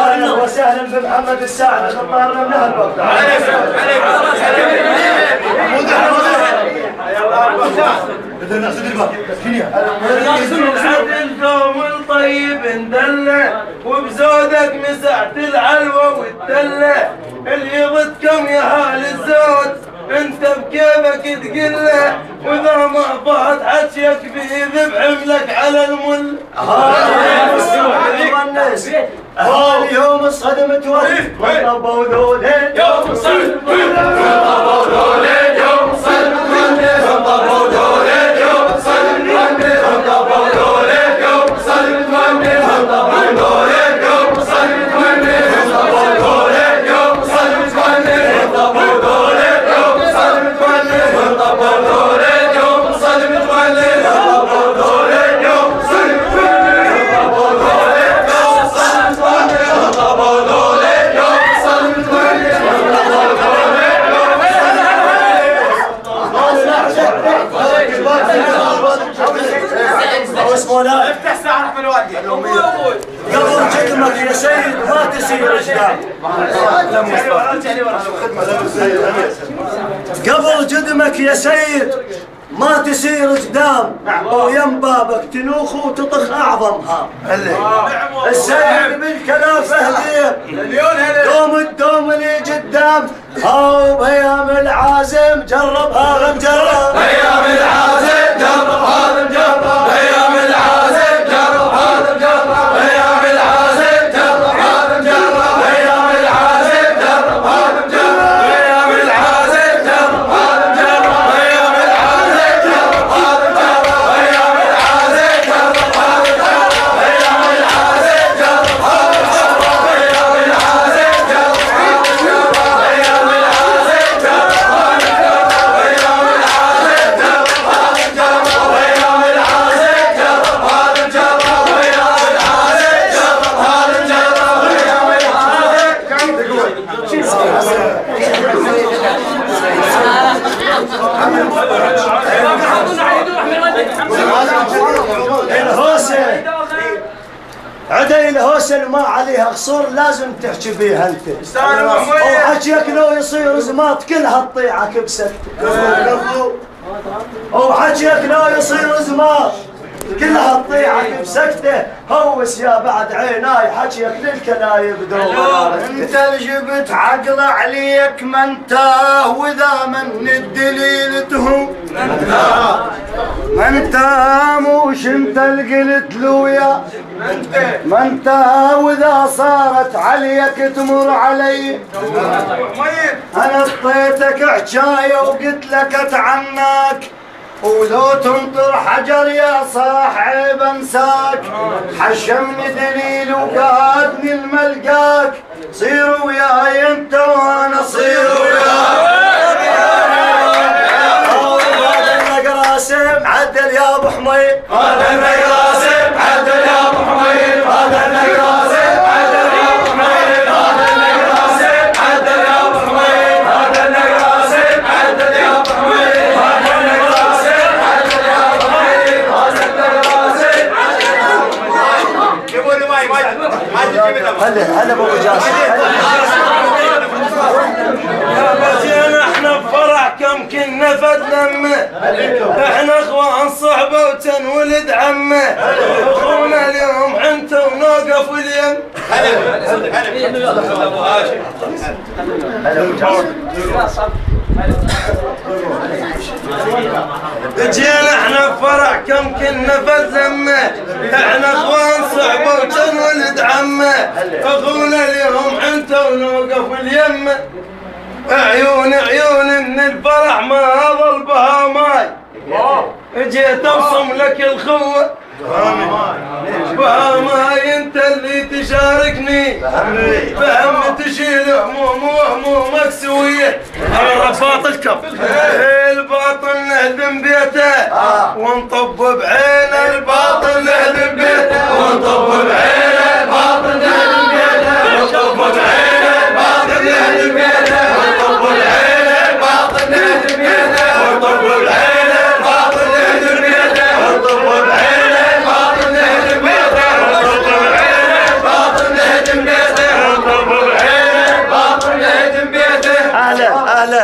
اهلا وسهلا بمحمد الساعد خطارنا من اهل الثوم الطيب ندلع وبزودك مسعت العلوة والدلع اللي يضدكم يا حال الزود انت بكيفك تقله واذا ما فات عشيك بيذب عملك على المل. يوم الصدمة وطبوا ذولين يوم الصدمة وطبوا ذولين يوم الصدمة وطبوا ذولين يوم الصدمة وطبوا ذولين يوم الصدمة وطبوا ذولين يوم الصدمة وطبوا ذولين يوم الصدمة وطبوا ذولين يوم الصدمة وطبوا ذولين يوم الصدمة وطبوا ذولين يوم افتح ساعة من الوادي قبل جدمك يا سيد ما تسير اجدام. قبل جدمك يا سيد ما تسير قدام ويم بابك تنوخ وتطخ اعظمها. السيد بالكلافه هدير دوم الدوم اللي قدام هاو بيام العازم جرب هذا مجرب بيام العازم جرب هذا مجرب بيام العازم جرب هذا مجرب بيام العازم جرب هذا مجرب بيام العازم جرب هذا مجرب بيام العازم جرب هذا مجرب بيام العازم جرب هذا مجرب بيام العازم جرب هذا مجرب بيام العازم جرب هذا مجرب بيام العازم جرب هذا مجرب بيام العازم جرب هذا مجرب بيام العازم جرب هذا مجرب بيام العازم جرب هذا مجرب بيام العازم جرب هذا مجرب بيام العازم كم الهوسه عدي الهوسه اللي ما عليها قصور لازم تحكي فيها انت. وحكيك لو يصير زماط كلها تطيعك بسكته. وحكيك لو يصير زماط كلها تطيعك بسكته. هوس يا بعد عيناي حكيك للكلايب دوما. انت الجبت عقل عليك منتاه واذا من الدليل تهو منتاه موش انت اللي قلت له يا منتاه واذا صارت عليك تمر علي. انا اعطيتك حجايه وقلت لك اتعناك ولو تنطر حجر يا صاحب انساك. حشمني دليل وقادني الملقاك صير وياي انت وانا صير وياك. هذا النقراسم عدل يا ابو حميد هذا النقراسم عدل يا ابو حميد هذا النقراسم عدل يا ابو حميد هذا النقراسم عدل يا ابو حميد هذا النقراسم عدل يا ابو حميد هذا النقراسم عدل يا ابو حميد هذا النقراسم جيبوا لي ماي هلا ابو جاسم. يا احنا بفرح كم كنا فد لمه احنا اخوان صحبه وتنولد عمه اخونا اليوم انت ونوقف اليم. جينا احنا بفرح كم كنا فد لمه احنا اخوان صحبه وتنولد عمه اخونا اليوم انت ونوقف اليم. عيون من الفرح ما ظل بها ماي جيت ابصم لك الخوه بها ماي انت اللي تشاركني فهم تشيل هموم وهمومك سويه. على رفاط الكف الباطل نهدم بيته ونطب بعين الباطل نهدم بيته ونطب بعين الباطل نهدم بيته ونطب بعين الباطل نهدم بيته ونطب بعين الباطل نهدم بيته ونطب بعين الباطل نهدم بيته ونطب بعين الباطل نهدم بيته ونطب بعين الباطل نهدم بيته